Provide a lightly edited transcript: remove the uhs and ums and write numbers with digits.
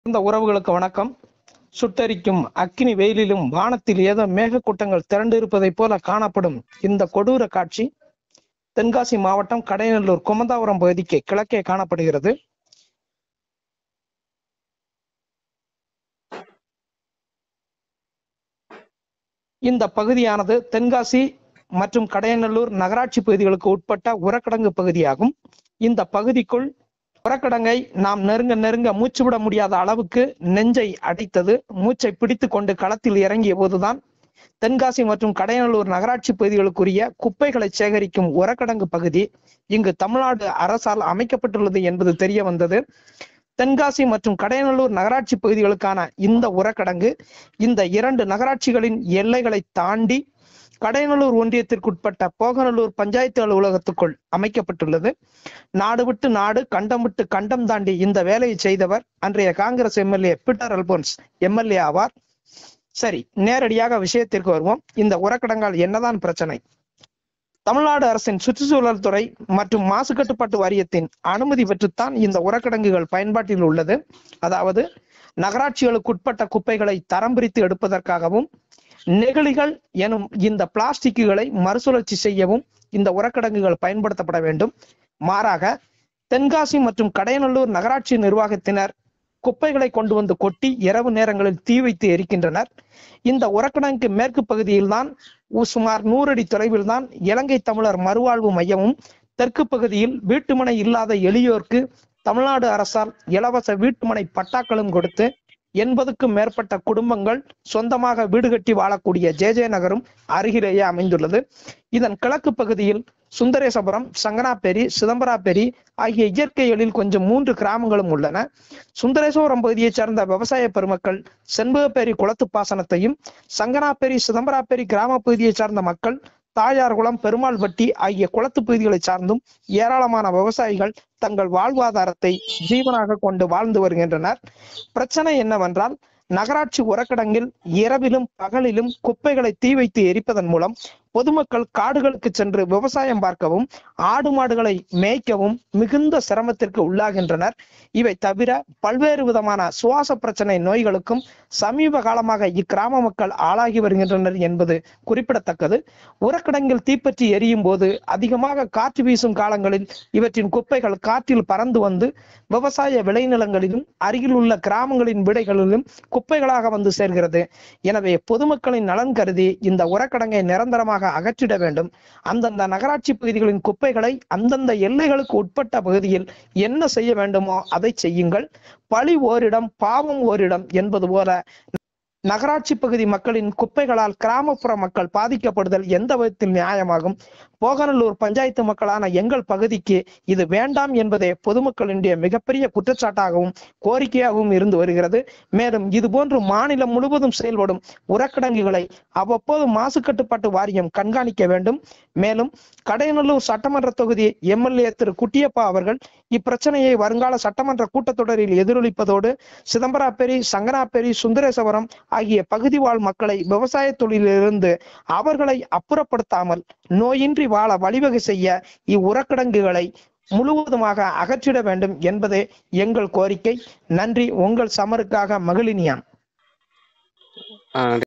இந்த உறவுகளுக்கு வணக்கம். சுட்டரிக்கும் அக்கினி வெயிலிலும் வானத்தில் ஏதோ மேகக்கூட்டங்கள் திரண்டு இருப்பதைப் போல காணப்படும் இந்த கொடூர காட்சி தென்காசி மாவட்டம் கடையநல்லூர் குமந்தாபுரம் பகுதிக்கு கிழக்கே காணப்படுகிறது. இந்த பகுதியானது தென்காசி மற்றும் கடையநல்லூர் நகராட்சி பகுதிகளுக்கு உட்பட்ட உரக்கிடங்கு பகுதியாகும். இந்த பகுதிக்குள் உரக்கிடங்கை நாம் நெருங்க மூச்சு விட முடியாத அளவுக்கு நெஞ்சை அடைத்தது. மூச்சை பிடித்து கொண்டு களத்தில் இறங்கிய போதுதான் தென்காசி மற்றும் கடையநல்லூர் நகராட்சி பகுதிகளுக்குரிய குப்பைகளை சேகரிக்கும் உரக்கிடங்கு பகுதி இங்கு தமிழ்நாடு அரசால் அமைக்கப்பட்டுள்ளது என்பது தெரிய வந்தது. தென்காசி மற்றும் கடையநல்லூர் நகராட்சி பகுதிகளுக்கான இந்த உரக்கிடங்கு இந்த இரண்டு நகராட்சிகளின் எல்லைகளை தாண்டி கடையநல்லூர் ஒன்றியத்திற்குட்பட்ட போகநல்லூர் பஞ்சாயத்து அலுவலகத்துக்குள் அமைக்கப்பட்டுள்ளது. நாடு விட்டு நாடு, கண்டம் விட்டு கண்டம் தாண்டி இந்த வேலையை செய்தவர் அன்றைய காங்கிரஸ் எம்எல்ஏ பீட்டர் அல்போன்ஸ் எம்எல்ஏ ஆவார். சரி, நேரடியாக விஷயத்திற்கு வருவோம். இந்த உரக்கிடங்கால் என்னதான் பிரச்சனை? தமிழ்நாடு அரசின் சுற்றுச்சூழல் துறை மற்றும் மாசு கட்டுப்பாட்டு வாரியத்தின் அனுமதி பெற்றுத்தான் இந்த உரக்கிடங்குகள் பயன்பாட்டில் உள்ளது. அதாவது நகராட்சிகளுக்கு உட்பட்ட குப்பைகளை தரம் பிரித்து எடுப்பதற்காகவும் நெகிழிகள் எனும் இந்த பிளாஸ்டிக்குகளை மறுசுழற்சி செய்யவும் இந்த உரக்கிடங்குகள் பயன்படுத்தப்பட வேண்டும். மாறாக தென்காசி மற்றும் கடையநல்லூர் நகராட்சி நிர்வாகத்தினர் குப்பைகளை கொண்டு வந்து கொட்டி இரவு நேரங்களில் தீ வைத்து எரிக்கின்றனர். இந்த உரக்கிடங்கு மேற்கு பகுதியில் தான் சுமார் 100 அடி தொலைவில் தான் இலங்கை தமிழர் மறுவாழ்வு மையமும், தெற்கு பகுதியில் வீட்டுமனை இல்லாத எளியோருக்கு தமிழ்நாடு அரசால் இலவச வீட்டுமனை பட்டாக்களும் கொடுத்து 80க்கும் மேற்பட்ட குடும்பங்கள் சொந்தமாக வீடு கட்டி வாழக்கூடிய ஜே நகரும் அருகிலேயே அமைந்துள்ளது. இதன் கிழக்கு பகுதியில் சுந்தரேசபுரம், சங்கனாப்பேரி, சிதம்பராப்பேரி ஆகிய இயற்கை எழில் கொஞ்சம் 3 கிராமங்களும் உள்ளன. சுந்தரேசபுரம் பகுதியைச் சேர்ந்த விவசாய பெருமக்கள் செண்பகப்பேரி குளத்து பாசனத்தையும், சங்கனாப்பேரி, சிதம்பராப்பேரி கிராம பகுதியைச் சார்ந்த மக்கள் தாயார்குளம், பெருமாள்பட்டி ஆகிய குளத்து பகுதிகளை சார்ந்தும் ஏராளமான விவசாயிகள் தங்கள் வாழ்வாதாரத்தை ஜீவனாக கொண்டு வாழ்ந்து வருகின்றனர். பிரச்சனை என்னவென்றால், நகராட்சி உரக்கிடங்கில் இரவிலும் பகலிலும் குப்பைகளை தீ வைத்து எரிப்பதன் மூலம் பொதுமக்கள் காடுகளுக்கு சென்று விவசாயம் பார்க்கவும் ஆடு மாடுகளை மேய்க்கவும் மிகுந்த சிரமத்திற்கு உள்ளாகின்றனர். இவை தவிர பல்வேறு விதமான சுவாச பிரச்சனை நோய்களுக்கும் சமீப காலமாக இக்கிராம மக்கள் ஆளாகி வருகின்றனர் என்பது குறிப்பிடத்தக்கது. உரக்கிடங்கில் தீப்பற்றி எரியும் போது அதிகமாக காற்று வீசும் காலங்களில் இவற்றின் குப்பைகள் காற்றில் பறந்து வந்து விவசாய விளைநிலங்களிலும் அருகில் உள்ள கிராமங்களின் விடைகளிலும் குப்பைகளாக வந்து சேர்கிறது. எனவே பொதுமக்களின் நலன் கருதி இந்த உரக்கிடங்கை நிரந்தரமாக அகற்றிட வேண்டும். அந்தந்த நகராட்சி பகுதிகளின் குப்பைகளை அந்தந்த எல்லைகளுக்கு உட்பட்ட பகுதியில் என்ன செய்ய வேண்டுமோ அதை செய்யுங்கள். பழி ஓரிடம், பாவம் ஓரிடம் என்பது போல நகராட்சி பகுதி மக்களின் குப்பைகளால் கிராமப்புற மக்கள் பாதிக்கப்படுதல் எந்த விதத்தில் நியாயமாகும்? போகநல்லூர் பஞ்சாயத்து மக்களான எங்கள் பகுதிக்கு இது வேண்டாம் என்பதே பொதுமக்களினுடைய மிகப்பெரிய குற்றச்சாட்டாகவும் கோரிக்கையாகவும் இருந்து வருகிறது. மேலும் இதுபோன்று மாநிலம் முழுவதும் செயல்படும் உரக்கிடங்குகளை அவ்வப்போது மாசு கட்டுப்பாட்டு வாரியம் கண்காணிக்க வேண்டும். மேலும் கடையநல்லூர் சட்டமன்ற தொகுதி எம்எல்ஏ திரு குட்டியப்பா அவர்கள் இப்பிரச்சனையை வருங்கால சட்டமன்ற கூட்டத்தொடரில் எதிரொலிப்பதோடு சிதம்பராப்பேரி, சங்கனாப்பேரி, சுந்தரேசபுரம் ஆகிய பகுதி வாழ் மக்களை விவசாய தொழிலிலிருந்து அவர்களை அப்புறப்படுத்தாமல் நோயின்றி வாழ வழிவகை செய்ய இவ்வுரக்கிடங்குகளை முழுவதுமாக அகற்றிட வேண்டும் என்பதே எங்கள் கோரிக்கை. நன்றி. உங்கள் சமருக்காக மகிழினியான்.